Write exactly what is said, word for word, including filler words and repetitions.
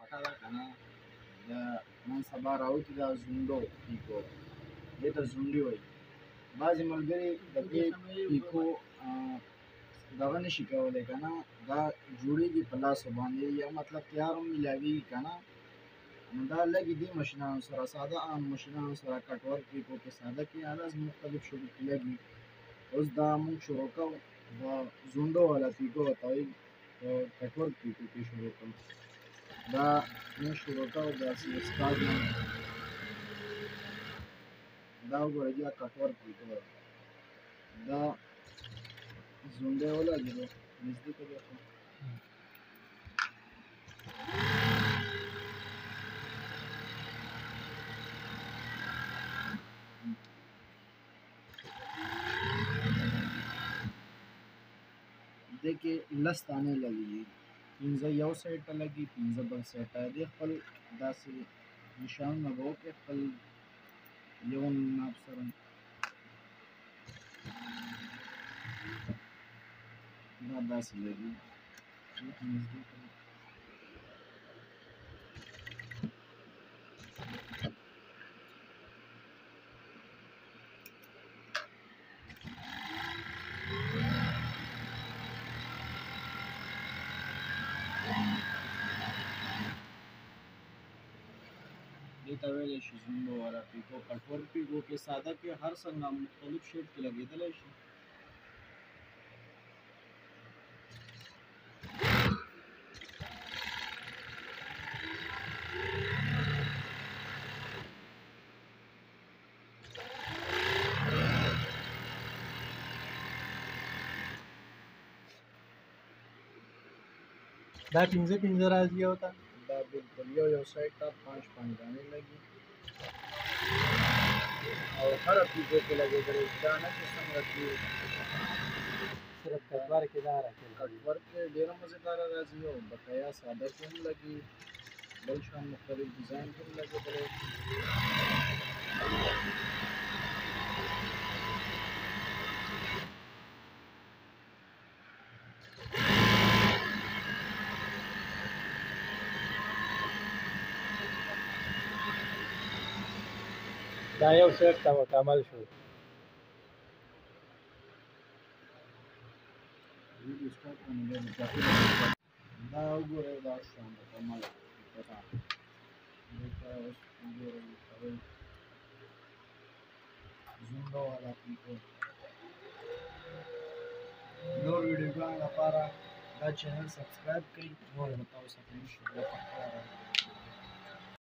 پټه ده که نه د نن سبا راوتي دا زونډو پیکو دې ته زونډي وایي. بعضې ملګري د دې پیکو دغه نشي کولی که نه دا جوړېږي په لاسو باندې یا مطلب تیار هم میلاوېږي که نه نو دا لږې دې مشینانو سره ساده عام مشینانو سره کټ ورک پیکو کې ساده کې الز مختلف شروع کې لګي. اوس دا مونږ شروع کوو د زونډو والا پیکو ورته وایي په کټ ورک پیکو کې شروع کوو. دا مونږ شروع کوو داسې اسټارټ نه دا وګورئ دا کټ ورک پیکو ده دا زونډی ولګېدو نږدې ته بیا دې کې لس دانې لګېږي پنځه یو سایډ ته لګي پنځه بل سایډ ته دې خپل داسې نشانونه به وکړئ خپل یو ناب سره دا داسې لګي نږدې ته دې ته ویلی شي زونډو والا پیکو کټ ورک پیکو کې ساده کې هر څنګه مختلف شیډ کې لګېدلی شي. دا پنځه پنځه راځي او ته دا بالکل یو یو سایډ ته پانچ پانچ دانې لګي او هره پیکو کې لګېدلی شي دا نه چې څنګه چې صرف کټ ورک کې دا راکوي کټ ورک کې ډېره مزېداره راځي او بقایا ساده کې هم لګي بل شان مختلف ډیزاین کې هم لګېدلی دا یو سیټ ته مکمل شو. دا وګورئ دا شان مکمل زونډو والا پیکو. نور ویډیوګانو لپاره دا چینل سبسکرایب کړئ نور به تاسو ته انشاءالله